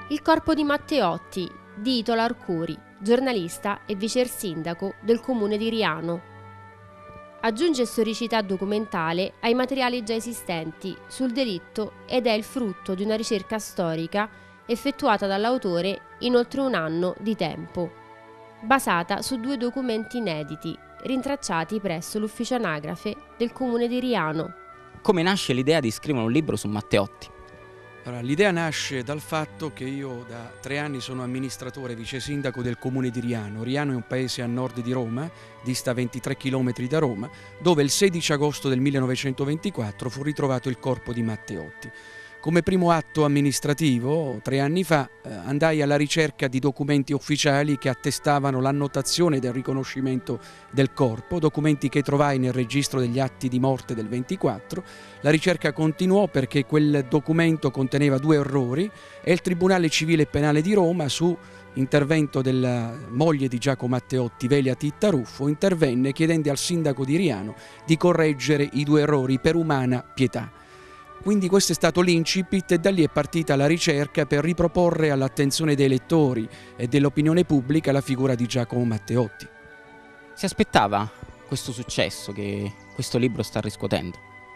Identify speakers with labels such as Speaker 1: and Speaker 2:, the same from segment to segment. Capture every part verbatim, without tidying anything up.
Speaker 1: Il corpo di Matteotti, di Italo Arcuri, giornalista e vicersindaco del comune di Riano. Aggiunge storicità documentale ai materiali già esistenti sul delitto ed è il frutto di una ricerca storica effettuata dall'autore in oltre un anno di tempo, basata su due documenti inediti rintracciati presso l'ufficio anagrafe del comune di Riano.
Speaker 2: Come nasce l'idea di scrivere un libro su Matteotti?
Speaker 3: Allora, l'idea nasce dal fatto che io da tre anni sono amministratore vice sindaco del comune di Riano. Riano è un paese a nord di Roma, dista ventitré chilometri da Roma, dove il sedici agosto del millenovecentoventiquattro fu ritrovato il corpo di Matteotti. Come primo atto amministrativo, tre anni fa, eh, andai alla ricerca di documenti ufficiali che attestavano l'annotazione del riconoscimento del corpo, documenti che trovai nel registro degli atti di morte del ventiquattro. La ricerca continuò perché quel documento conteneva due errori e il Tribunale Civile e Penale di Roma, su intervento della moglie di Giacomo Matteotti, Velia Titta Ruffo, intervenne chiedendo al sindaco di Riano di correggere i due errori per umana pietà. Quindi questo è stato l'incipit e da lì è partita la ricerca per riproporre all'attenzione dei lettori e dell'opinione pubblica la figura di Giacomo Matteotti.
Speaker 2: Si aspettava questo successo che questo libro sta riscuotendo?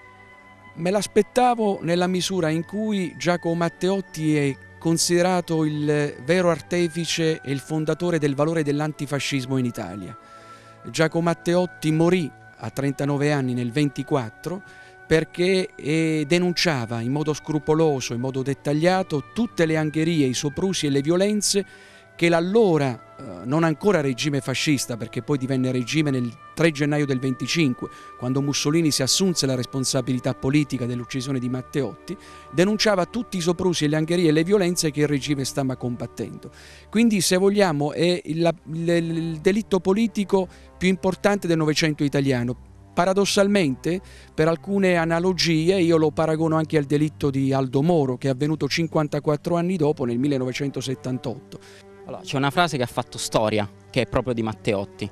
Speaker 3: Me l'aspettavo nella misura in cui Giacomo Matteotti è considerato il vero artefice e il fondatore del valore dell'antifascismo in Italia. Giacomo Matteotti morì a trentanove anni nel ventiquattro perché eh, denunciava in modo scrupoloso, in modo dettagliato, tutte le angherie, i soprusi e le violenze che l'allora, eh, non ancora regime fascista, perché poi divenne regime nel tre gennaio del venticinque, quando Mussolini si assunse la responsabilità politica dell'uccisione di Matteotti, denunciava tutti i soprusi, le angherie e le violenze che il regime stava combattendo. Quindi, se vogliamo, è il, il, il delitto politico più importante del Novecento italiano. Paradossalmente, per alcune analogie, io lo paragono anche al delitto di Aldo Moro, che è avvenuto cinquantaquattro anni dopo, nel millenovecentosettantotto.
Speaker 2: Allora, c'è una frase che ha fatto storia, che è proprio di Matteotti.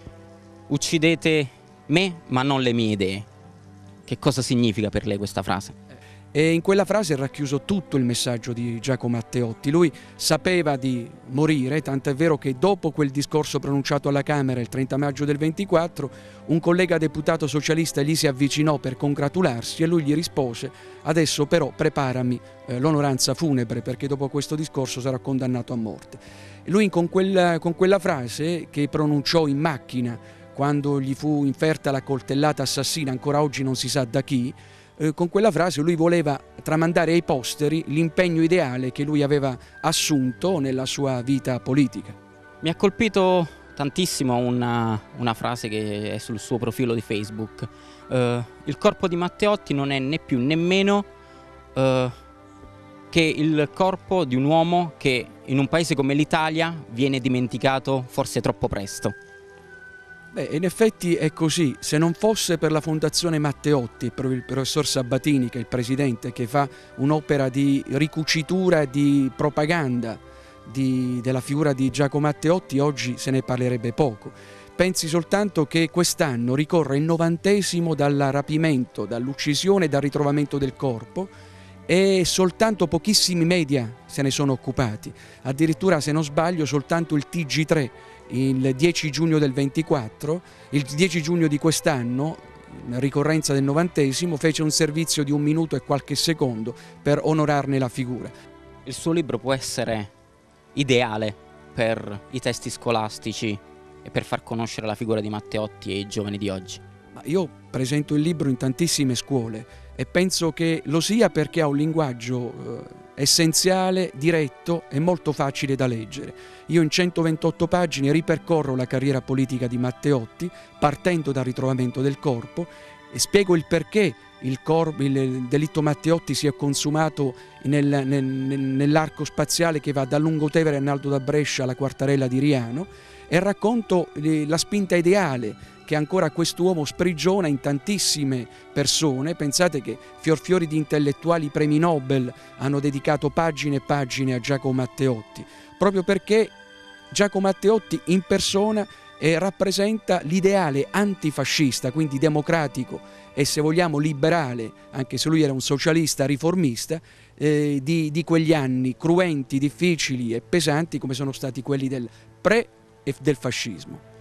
Speaker 2: Uccidete me, ma non le mie idee. Che cosa significa per lei questa frase?
Speaker 3: E in quella frase è racchiuso tutto il messaggio di Giacomo Matteotti. Lui sapeva di morire, tant'è vero che dopo quel discorso pronunciato alla Camera il trenta maggio del ventiquattro, un collega deputato socialista gli si avvicinò per congratularsi e lui gli rispose: adesso però preparami eh, l'onoranza funebre, perché dopo questo discorso sarò condannato a morte. E lui con quella, con quella frase che pronunciò in macchina quando gli fu inferta la coltellata assassina, ancora oggi non si sa da chi, Eh, con quella frase lui voleva tramandare ai posteri l'impegno ideale che lui aveva assunto nella sua vita politica.
Speaker 2: Mi ha colpito tantissimo una, una frase che è sul suo profilo di Facebook. Uh, il corpo di Matteotti non è né più né meno uh, che il corpo di un uomo che in un paese come l'Italia viene dimenticato forse troppo presto.
Speaker 3: Beh, in effetti è così. Se non fosse per la Fondazione Matteotti, per il professor Sabatini, che è il presidente, che fa un'opera di ricucitura e di propaganda di, della figura di Giacomo Matteotti, oggi se ne parlerebbe poco. Pensi soltanto che quest'anno ricorre il novantesimo dal rapimento, dall'uccisione e dal ritrovamento del corpo, e soltanto pochissimi media se ne sono occupati. Addirittura, se non sbaglio, soltanto il T G tre il dieci giugno del ventiquattro, il dieci giugno di quest'anno, in ricorrenza del novantesimo, fece un servizio di un minuto e qualche secondo per onorarne la figura.
Speaker 2: Il suo libro può essere ideale per i testi scolastici e per far conoscere la figura di Matteotti ai giovani di oggi?
Speaker 3: Ma io presento il libro in tantissime scuole e penso che lo sia perché ha un linguaggio eh, essenziale, diretto e molto facile da leggere. Io in centoventotto pagine ripercorro la carriera politica di Matteotti, partendo dal ritrovamento del corpo, e spiego il perché il, corpo, il delitto Matteotti si è consumato nel, nel, nell'arco spaziale che va da Lungotevere a Naldo da Brescia alla Quartarella di Riano, e racconto la spinta ideale che ancora quest'uomo sprigiona in tantissime persone. Pensate che fior fiori di intellettuali premi Nobel hanno dedicato pagine e pagine a Giacomo Matteotti, proprio perché Giacomo Matteotti in persona è e rappresenta l'ideale antifascista, quindi democratico e se vogliamo liberale, anche se lui era un socialista riformista, eh, di, di quegli anni cruenti, difficili e pesanti come sono stati quelli del pre e del fascismo.